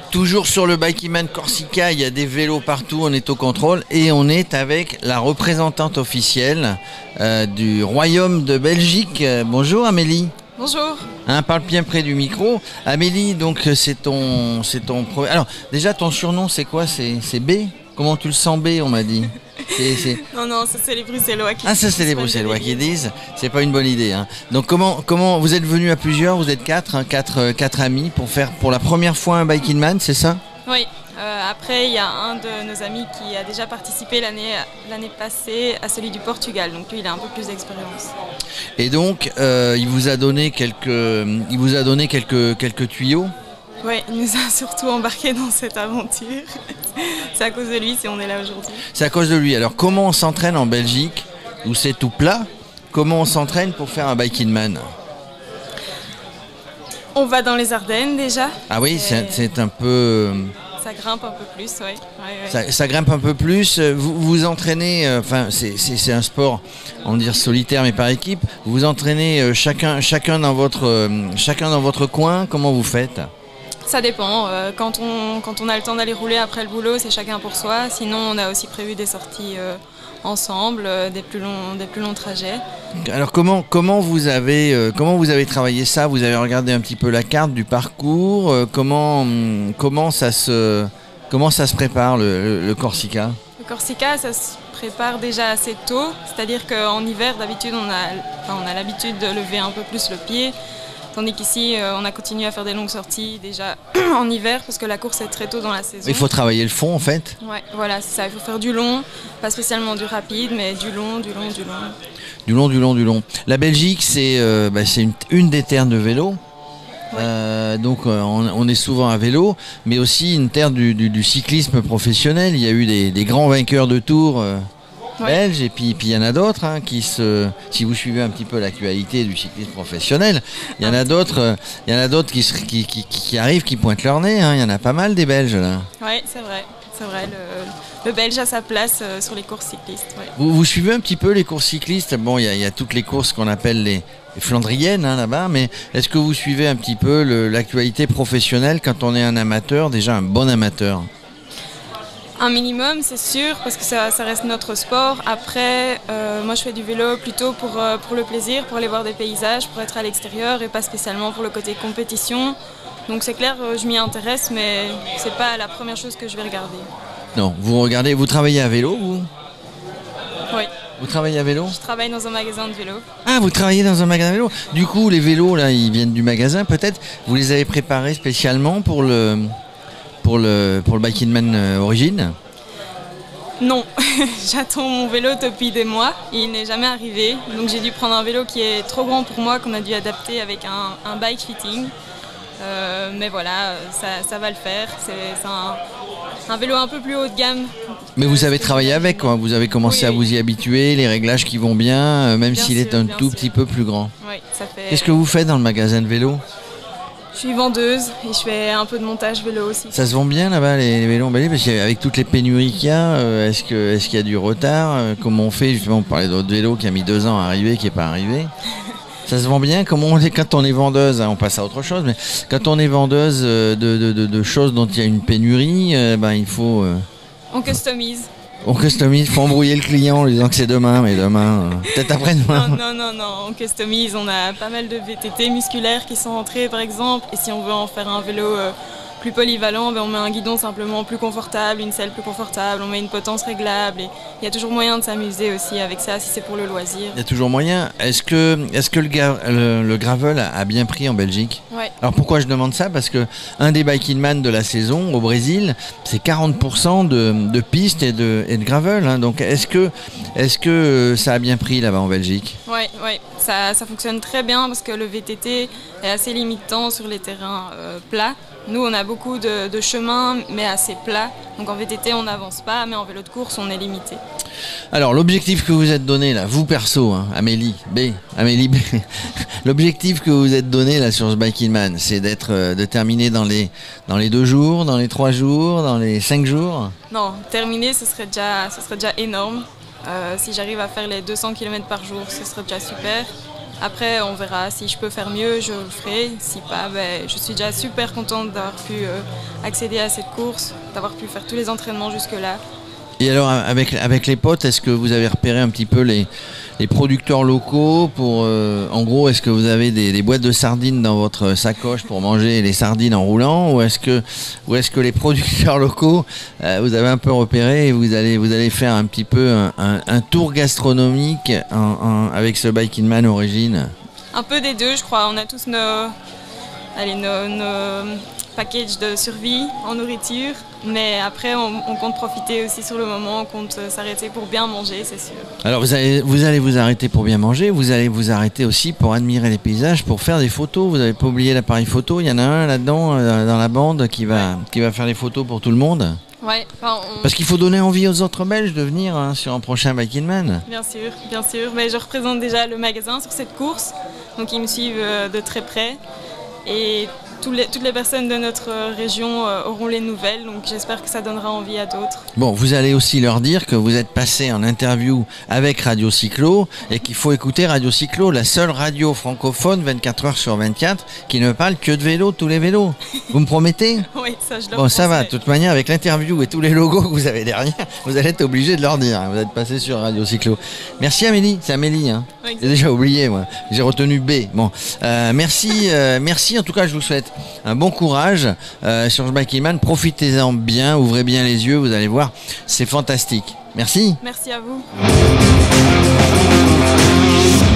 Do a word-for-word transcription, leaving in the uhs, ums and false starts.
Toujours sur le Bikeyman Corsica, il y a des vélos partout, on est au contrôle et on est avec la représentante officielle euh, du Royaume de Belgique. Euh, bonjour Amélie. Bonjour. Hein, parle bien près du micro. Amélie, donc c'est ton, c'est ton. Pro... Alors déjà ton surnom c'est quoi? C'est, c'est B? Comment tu le sens B? On m'a dit. C'est, c'est... Non, non, ça c'est les Bruxellois qui Ah, ça c'est les Bruxellois qui disent. C'est pas une bonne idée. Hein. Donc comment, comment vous êtes venus à plusieurs? Vous êtes quatre, hein, quatre, quatre amis pour faire pour la première fois un Bikeyman, c'est ça? Oui. Euh, après, il y a un de nos amis qui a déjà participé l'année, l'année passée à celui du Portugal. Donc lui, il a un peu plus d'expérience. Et donc, euh, il vous a donné quelques, il vous a donné quelques, quelques tuyaux. Oui, il nous a surtout embarqués dans cette aventure. C'est à cause de lui si on est là aujourd'hui. C'est à cause de lui. Alors comment on s'entraîne en Belgique, où c'est tout plat? Comment on s'entraîne pour faire un Bikeyman? On va dans les Ardennes déjà. Ah oui, c'est, c'est un peu... Ça grimpe un peu plus, oui. Ouais, ouais. Ça, ça grimpe un peu plus. Vous vous entraînez, enfin euh, c'est, c'est, c'est un sport, on va dire solitaire mais par équipe. Vous vous entraînez euh, chacun, chacun, dans votre, euh, chacun dans votre coin. Comment vous faites? Ça dépend. Euh, quand, on, quand on a le temps d'aller rouler après le boulot, c'est chacun pour soi. Sinon, on a aussi prévu des sorties euh, ensemble, euh, des, plus longs, des plus longs trajets. Alors comment, comment, vous avez, euh, comment vous avez travaillé ça? Vous avez regardé un petit peu la carte du parcours. euh, comment, comment, ça se, comment ça se prépare le, le, le Corsica? Le Corsica, ça se prépare déjà assez tôt. C'est-à-dire qu'en hiver, d'habitude, on a, enfin, on a l'habitude de lever un peu plus le pied. Tandis qu'ici, euh, on a continué à faire des longues sorties déjà en hiver parce que la course est très tôt dans la saison. Il faut travailler le fond en fait. Ouais, voilà, c'est ça. Il faut faire du long, pas spécialement du rapide, mais du long, du long, du long. Du long, du long, du long. La Belgique, c'est, euh, bah, c'est une, une des terres de vélo. Ouais. Euh, donc euh, on, on est souvent à vélo, mais aussi une terre du, du, du cyclisme professionnel. Il y a eu des, des grands vainqueurs de Tour. Euh, Ouais. belges et puis puis il y en a d'autres hein, qui se si vous suivez un petit peu l'actualité du cyclisme professionnel, il y en a d'autres euh, il y en a d'autres qui, qui, qui, qui arrivent, qui pointent leur nez, hein. Il y en a pas mal des Belges là. Oui, c'est vrai, c'est vrai, le, le Belge a sa place euh, sur les courses cyclistes. Ouais. Vous, vous suivez un petit peu les courses cyclistes? Bon, il y a, il y a toutes les courses qu'on appelle les, les flandriennes hein, là-bas, mais est-ce que vous suivez un petit peu le, l'actualité professionnelle quand on est un amateur, déjà un bon amateur? Un minimum, c'est sûr, parce que ça, ça reste notre sport. Après, euh, moi je fais du vélo plutôt pour, euh, pour le plaisir, pour aller voir des paysages, pour être à l'extérieur et pas spécialement pour le côté compétition. Donc c'est clair, je m'y intéresse, mais c'est pas la première chose que je vais regarder. Non, vous regardez, vous travaillez à vélo, vous? Oui. Vous travaillez à vélo? Je travaille dans un magasin de vélo. Ah, vous travaillez dans un magasin de vélo? Du coup, les vélos, là, ils viennent du magasin, peut-être? Vous les avez préparés spécialement pour le... Pour le, pour le Bikeyman euh, Origine? Non, j'attends mon vélo depuis des mois, il n'est jamais arrivé. Donc j'ai dû prendre un vélo qui est trop grand pour moi, qu'on a dû adapter avec un, un bike fitting. Euh, mais voilà, ça, ça va le faire. C'est, c'est un, un vélo un peu plus haut de gamme. Mais vous avez travaillé avec, quoi. Vous avez commencé oui, à vous y habituer, les réglages qui vont bien, euh, même bien s'il sûr, est un tout sûr. petit peu plus grand. Oui, ça fait... Qu'est-ce que vous faites dans le magasin de vélo? Je suis vendeuse et je fais un peu de montage vélo aussi. Ça se vend bien là-bas les, les vélos emballés? Parce qu'avec toutes les pénuries qu'il y a, euh, est-ce, que, est-ce qu'il y a du retard? euh, Comment on fait? Justement, on parlait d'autres vélos qui a mis deux ans à arriver, qui n'est pas arrivé. Ça se vend bien? Comment on est quand on est vendeuse? Hein, on passe à autre chose, mais quand on est vendeuse de, de, de, de choses dont il y a une pénurie, euh, ben, il faut... Euh... On customise. On customise, il faut embrouiller le client en lui disant que c'est demain, mais demain, euh, peut-être après-demain. Non, non, non, non, on customise, on a pas mal de V T T musculaires qui sont entrés par exemple, et si on veut en faire un vélo euh, plus polyvalent, ben on met un guidon simplement plus confortable, une selle plus confortable, on met une potence réglable, et il y a toujours moyen de s'amuser aussi avec ça si c'est pour le loisir. Il y a toujours moyen. Est-ce que, est-ce que le, ga- le, le gravel a bien pris en Belgique? Ouais. Alors pourquoi je demande ça? Parce que un des Bikeyman de la saison au Brésil, c'est quarante pour cent de, de pistes et de, et de gravel. Hein. Donc est-ce que, est-ce que ça a bien pris là-bas en Belgique? Oui, ouais. ça, ça fonctionne très bien parce que le V T T est assez limitant sur les terrains euh, plats. Nous, on a beaucoup de, de chemins, mais assez plats. Donc en V T T, on n'avance pas, mais en vélo de course, on est limité. Alors, l'objectif que vous êtes donné, là, vous perso, hein, Amélie B, Amélie B, l'objectif que vous êtes donné là sur ce Bikeyman, c'est d'être, euh, de terminer dans les, dans les deux jours, dans les trois jours, dans les cinq jours? Non, terminer, ce serait déjà, ce serait déjà énorme. Euh, si j'arrive à faire les deux cents kilomètres par jour, ce serait déjà super. Après, on verra. Si je peux faire mieux, je le ferai. Si pas, ben, je suis déjà super contente d'avoir pu euh, accéder à cette course, d'avoir pu faire tous les entraînements jusque-là. Et alors, avec, avec les potes, est-ce que vous avez repéré un petit peu les, les producteurs locaux pour, euh, en gros, est-ce que vous avez des, des boîtes de sardines dans votre sacoche pour manger les sardines en roulant, ou est-ce que, ou est-ce que les producteurs locaux, euh, vous avez un peu repéré et vous allez, vous allez faire un petit peu un, un, un tour gastronomique en, en, avec ce Biking Man Origine? Un peu des deux, je crois. On a tous nos, allez, nos, nos packages de survie en nourriture. Mais après, on, on compte profiter aussi sur le moment, on compte s'arrêter pour bien manger, c'est sûr. Alors vous allez, vous allez vous arrêter pour bien manger, vous allez vous arrêter aussi pour admirer les paysages, pour faire des photos. Vous n'avez pas oublié l'appareil photo, il y en a un là-dedans, euh, dans la bande, qui va, qui va faire les photos pour tout le monde. Ouais, enfin, on... Parce qu'il faut donner envie aux autres Belges de venir hein, sur un prochain Biking Man. Bien sûr, bien sûr. Mais je représente déjà le magasin sur cette course, donc ils me suivent euh, de très près. Et tous les, toutes les personnes de notre région euh, auront les nouvelles, donc j'espère que ça donnera envie à d'autres. Bon, vous allez aussi leur dire que vous êtes passé en interview avec Radio Cyclo et qu'il faut écouter Radio Cyclo, la seule radio francophone vingt-quatre heures sur vingt-quatre qui ne parle que de vélo, tous les vélos. Vous me promettez? Oui, ça je leur Bon, ça va, de penserai. toute manière, avec l'interview et tous les logos que vous avez derrière, vous allez être obligé de leur dire. Vous êtes passé sur Radio Cyclo. Merci Amélie, c'est Amélie. Hein. Oui, J'ai déjà oublié, moi. J'ai retenu B. Bon, euh, merci, euh, merci. En tout cas, je vous souhaite un bon courage euh, sur ce Biking Man. Profitez-en bien, ouvrez bien les yeux, vous allez voir, c'est fantastique. Merci. Merci à vous.